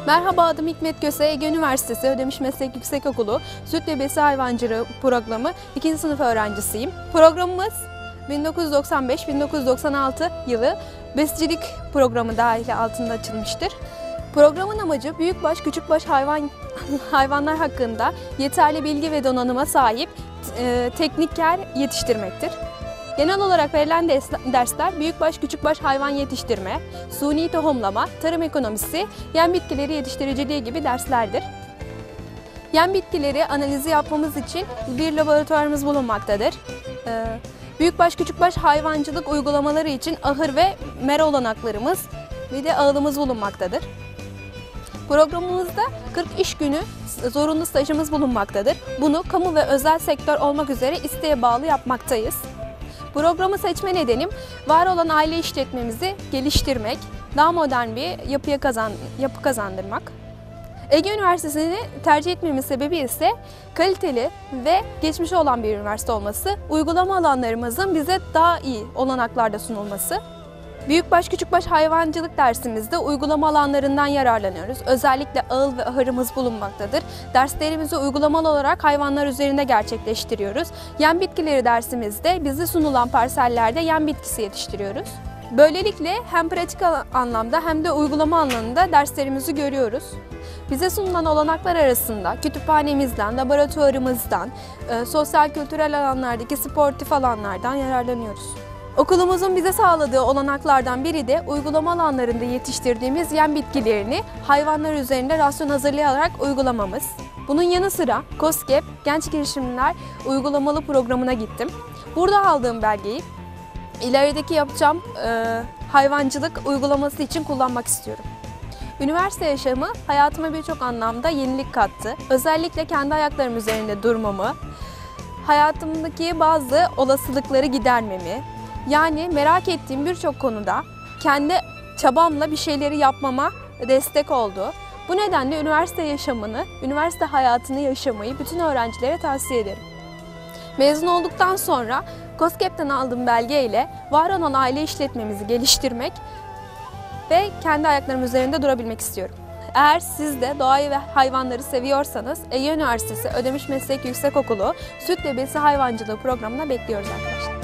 Merhaba, adım Hikmet Köse, Ege Üniversitesi Ödemiş Meslek Yüksekokulu Süt ve Besi Hayvancılığı programı 2. sınıf öğrencisiyim. Programımız 1995-1996 yılı besicilik programı dahili altında açılmıştır. Programın amacı büyükbaş, küçükbaş hayvanlar hakkında yeterli bilgi ve donanıma sahip tekniker yetiştirmektir. Genel olarak verilen dersler büyükbaş, küçükbaş hayvan yetiştirme, suni tohumlama, tarım ekonomisi, yem bitkileri yetiştiriciliği gibi derslerdir. Yem bitkileri analizi yapmamız için bir laboratuvarımız bulunmaktadır. Büyükbaş, küçükbaş hayvancılık uygulamaları için ahır ve mera olanaklarımız ve de ağılımız bulunmaktadır. Programımızda 40 iş günü zorunlu stajımız bulunmaktadır. Bunu kamu ve özel sektör olmak üzere isteğe bağlı yapmaktayız. Programı seçme nedenim var olan aile işletmemizi geliştirmek, daha modern bir yapı kazandırmak. Ege Üniversitesi'ni tercih etmemin sebebi ise kaliteli ve geçmişi olan bir üniversite olması, uygulama alanlarımızın bize daha iyi olanaklarda sunulması. Büyükbaş, küçükbaş hayvancılık dersimizde uygulama alanlarından yararlanıyoruz. Özellikle ağıl ve ahırımız bulunmaktadır. Derslerimizi uygulamalı olarak hayvanlar üzerinde gerçekleştiriyoruz. Yem bitkileri dersimizde bize sunulan parsellerde yem bitkisi yetiştiriyoruz. Böylelikle hem pratik anlamda hem de uygulama alanında derslerimizi görüyoruz. Bize sunulan olanaklar arasında kütüphanemizden, laboratuvarımızdan, sosyal kültürel alanlardaki sportif alanlardan yararlanıyoruz. Okulumuzun bize sağladığı olanaklardan biri de uygulama alanlarında yetiştirdiğimiz yem bitkilerini hayvanlar üzerinde rasyon hazırlayarak uygulamamız. Bunun yanı sıra KOSGEB Genç Girişimler Uygulamalı Programı'na gittim. Burada aldığım belgeyi ilerideki yapacağım hayvancılık uygulaması için kullanmak istiyorum. Üniversite yaşamı hayatıma birçok anlamda yenilik kattı. Özellikle kendi ayaklarım üzerinde durmamı, hayatımdaki bazı olasılıkları gidermemi, yani merak ettiğim birçok konuda kendi çabamla bir şeyleri yapmama destek oldu. Bu nedenle üniversite yaşamını, üniversite hayatını yaşamayı bütün öğrencilere tavsiye ederim. Mezun olduktan sonra KOSGEB'ten aldığım belgeyle var olan aile işletmemizi geliştirmek ve kendi ayaklarım üzerinde durabilmek istiyorum. Eğer siz de doğayı ve hayvanları seviyorsanız Ege Üniversitesi Ödemiş Meslek Yüksekokulu Süt ve Besi Hayvancılığı programına bekliyoruz arkadaşlar.